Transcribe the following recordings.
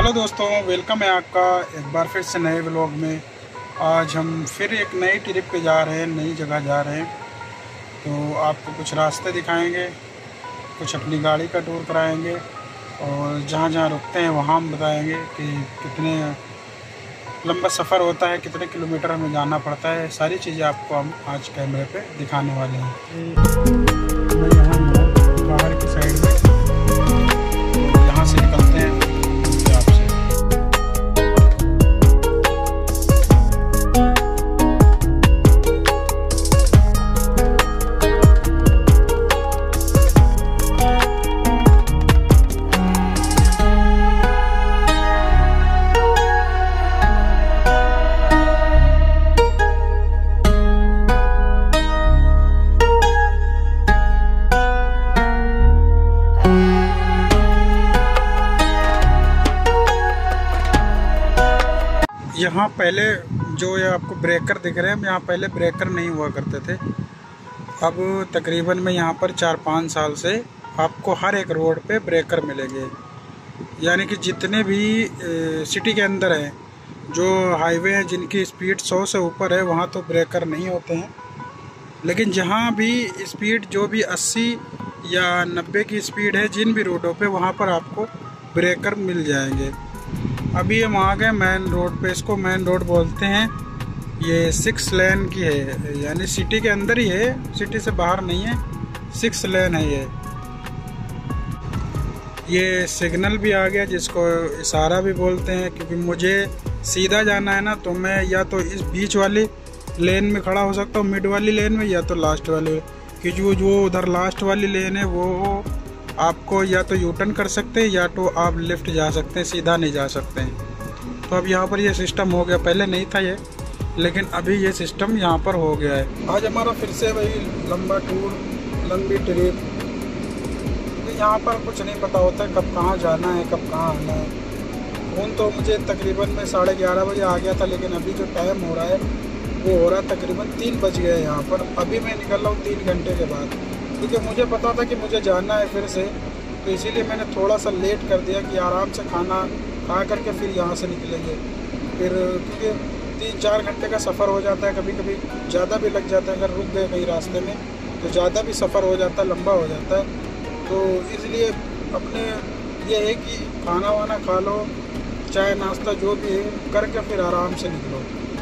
Hello दोस्तों, welcome है आपका एक बार फिर से नए व्लॉग में। आज हम फिर एक नई ट्रिप पे जा रहे हैं, नई जगह जा रहे हैं। तो आपको कुछ रास्ते दिखाएंगे, कुछ अपनी गाड़ी का टूर कराएंगे और जहाँ जहाँ रुकते हैं वहाँ हम बताएंगे कि कितने लंबा सफ़र होता है, कितने किलोमीटर हमें जाना पड़ता है। सारी चीज़ें आपको हम आज कैमरे पे दिखाने वाले हैं। मैं यहाँ बाहर की साइड में, यहाँ से निकलते हैं। यहाँ पहले जो ये आपको ब्रेकर दिख रहे हैं, यहाँ पहले ब्रेकर नहीं हुआ करते थे। अब तकरीबन में यहाँ पर 4-5 साल से आपको हर एक रोड पे ब्रेकर मिलेंगे। यानी कि जितने भी सिटी के अंदर हैं, जो हाईवे हैं जिनकी स्पीड 100 से ऊपर है, वहाँ तो ब्रेकर नहीं होते हैं। लेकिन जहाँ भी स्पीड जो भी 80 या 90 की स्पीड है, जिन भी रोडों पे, वहाँ पर आपको ब्रेकर मिल जाएंगे। अभी हम आ गए मेन रोड पे। इसको मेन रोड बोलते हैं। ये 6 लेन की है, यानी सिटी के अंदर ही है, सिटी से बाहर नहीं है। 6 लेन है ये सिग्नल भी आ गया, जिसको इशारा भी बोलते हैं। क्योंकि मुझे सीधा जाना है ना, तो मैं या तो इस बीच वाली लेन में खड़ा हो सकता हूँ, मिड वाली लेन में, या तो लास्ट वाले। क्योंकि जो उधर लास्ट वाली लेन है वो आपको या तो यू टर्न कर सकते हैं, या तो आप लेफ्ट जा सकते हैं, सीधा नहीं जा सकते हैं। तो अब यहाँ पर ये सिस्टम हो गया। पहले नहीं था ये, लेकिन अभी ये सिस्टम यहाँ पर हो गया है। आज हमारा फिर से वही लंबा टूर, लंबी ट्रिप। यहाँ पर कुछ नहीं पता होता है कब कहाँ जाना है, कब कहाँ आना है। फोन तो मुझे तकरीबन में 11:30 बजे आ गया था, लेकिन अभी जो टाइम हो रहा है वो हो रहा है तकरीबन 3 बज गए यहाँ पर। अभी मैं निकल रहा हूँ 3 घंटे के बाद, क्योंकि मुझे पता था कि मुझे जाना है फिर से। तो इसीलिए मैंने थोड़ा सा लेट कर दिया कि आराम से खाना खा करके फिर यहाँ से निकलेंगे। फिर क्योंकि 3-4 घंटे का सफ़र हो जाता है, कभी कभी ज़्यादा भी लग जाता है। अगर रुक गए कहीं रास्ते में तो ज़्यादा भी सफ़र हो जाता है, लंबा हो जाता है। तो इसलिए अपने ये है कि खाना वाना खा लो, चाय नाश्ता जो भी है करके फिर आराम से निकलो।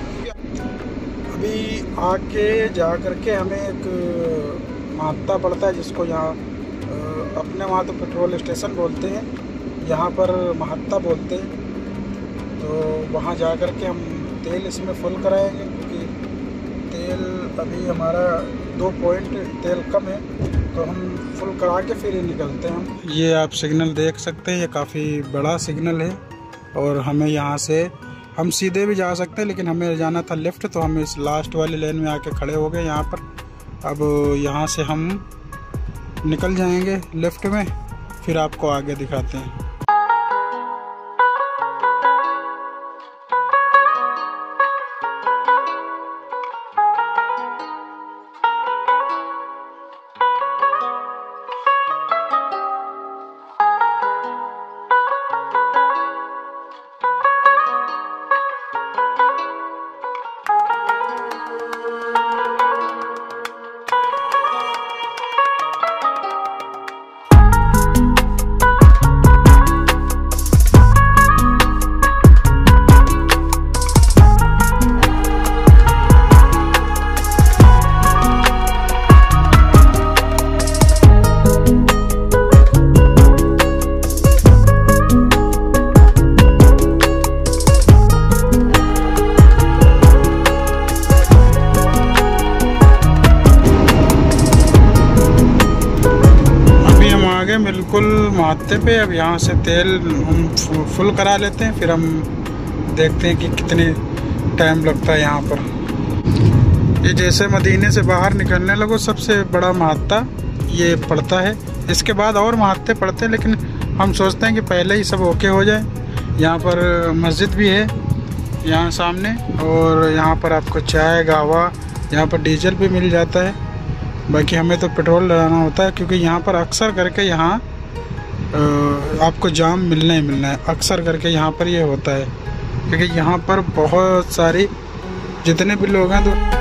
अभी आके जा करके हमें एक महत्ता पड़ता है, जिसको यहाँ अपने वहाँ तो पेट्रोल स्टेशन बोलते हैं, यहाँ पर महत्ता बोलते हैं। तो वहाँ जा कर के हम तेल इसमें फुल कराएंगे, क्योंकि तेल अभी हमारा 2 पॉइंट तेल कम है। तो हम फुल करा के फिर ही निकलते हैं हम। ये आप सिग्नल देख सकते हैं, ये काफ़ी बड़ा सिग्नल है। और हमें यहाँ से हम सीधे भी जा सकते हैं, लेकिन हमें जाना था लेफ़्ट, तो हम इस लास्ट वाली लेन में आके खड़े हो गए यहाँ पर। अब यहाँ से हम निकल जाएंगे लेफ़्ट में, फिर आपको आगे दिखाते हैं। बिल्कुल महत्ते पे। अब यहाँ से तेल हम फुल करा लेते हैं, फिर हम देखते हैं कि कितने टाइम लगता है यहाँ पर। ये जैसे मदीने से बाहर निकलने लगो, सबसे बड़ा महत्ता ये पड़ता है। इसके बाद और महत्ते पड़ते हैं, लेकिन हम सोचते हैं कि पहले ही सब ओके हो जाए। यहाँ पर मस्जिद भी है यहाँ सामने, और यहाँ पर आपको चाय गावा, यहाँ पर डीजल भी मिल जाता है। बाकी हमें तो पेट्रोल डलाना होता है, क्योंकि यहाँ पर अक्सर करके यहाँ आपको जाम मिलना ही मिलना है। अक्सर करके यहाँ पर ये होता है, क्योंकि यहाँ पर बहुत सारी जितने भी लोग हैं तो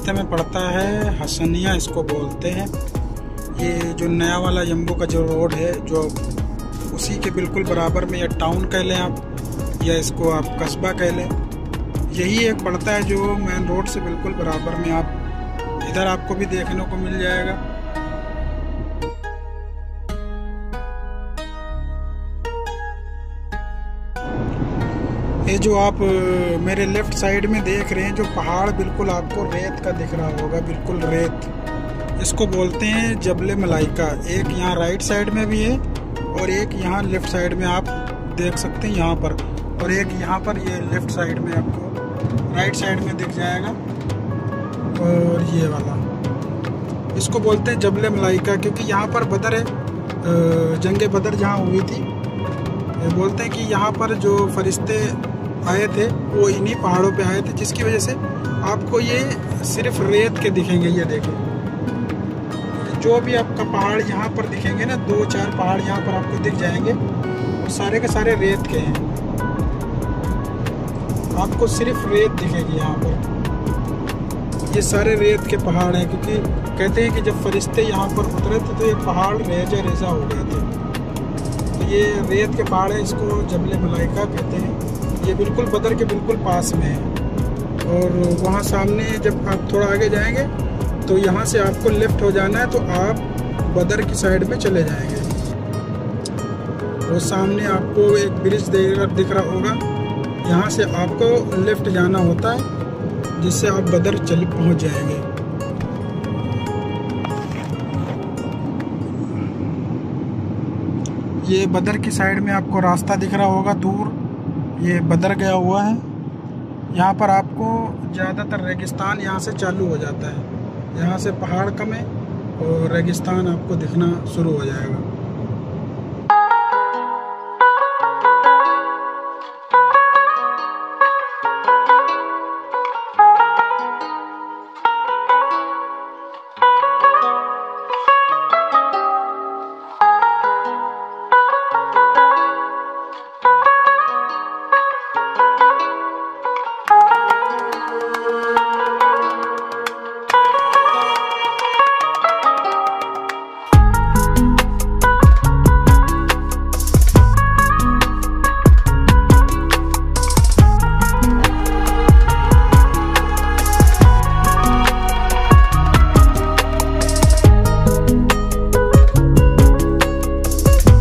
रास्ते में पड़ता है हसनिया, इसको बोलते हैं। ये जो नया वाला जम्बो का जो रोड है, जो उसी के बिल्कुल बराबर में, या टाउन कह लें आप, या इसको आप कस्बा कह लें, यही एक पड़ता है जो मेन रोड से बिल्कुल बराबर में। आप इधर आपको भी देखने को मिल जाएगा। ये जो आप मेरे लेफ्ट साइड में देख रहे हैं, जो पहाड़ बिल्कुल आपको रेत का दिख रहा होगा, बिल्कुल रेत, इसको बोलते हैं जबले मलाइका। एक यहाँ राइट साइड में भी है और एक यहाँ लेफ्ट साइड में आप देख सकते हैं यहाँ पर, और एक यहाँ पर, ये लेफ्ट साइड में आपको राइट साइड में दिख जाएगा। और ये वाला इसको बोलते हैं जबले मलाइका, क्योंकि यहाँ पर बदर है, जंगे बदर जहाँ हुई थी। बोलते हैं कि यहाँ पर जो फरिश्ते आए थे वो इन्हीं पहाड़ों पे आए थे, जिसकी वजह से आपको ये सिर्फ रेत के दिखेंगे। ये देखो, जो भी आपका पहाड़ यहाँ पर दिखेंगे ना, 2-4 पहाड़ यहाँ पर आपको दिख जाएंगे, वो सारे के सारे रेत के हैं। आपको सिर्फ रेत दिखेगी यहाँ पर। ये सारे रेत के पहाड़ हैं, क्योंकि कहते हैं कि जब फरिश्ते यहाँ पर उतरे थे तो ये पहाड़ रेजा रेजा हो गए थे। तो ये रेत के पहाड़ है, इसको जबले मलाइका कहते हैं। ये बिल्कुल बदर के बिल्कुल पास में है। और वहाँ सामने जब आप थोड़ा आगे जाएंगे तो यहाँ से आपको लेफ्ट हो जाना है, तो आप बदर की साइड में चले जाएंगे। और सामने आपको एक ब्रिज दिख रहा होगा, यहाँ से आपको लेफ्ट जाना होता है, जिससे आप बदर पहुँच जाएंगे। ये बदर की साइड में आपको रास्ता दिख रहा होगा दूर, ये बदर गया हुआ है। यहाँ पर आपको ज़्यादातर रेगिस्तान यहाँ से चालू हो जाता है, यहाँ से पहाड़ कम है और रेगिस्तान आपको दिखना शुरू हो जाएगा।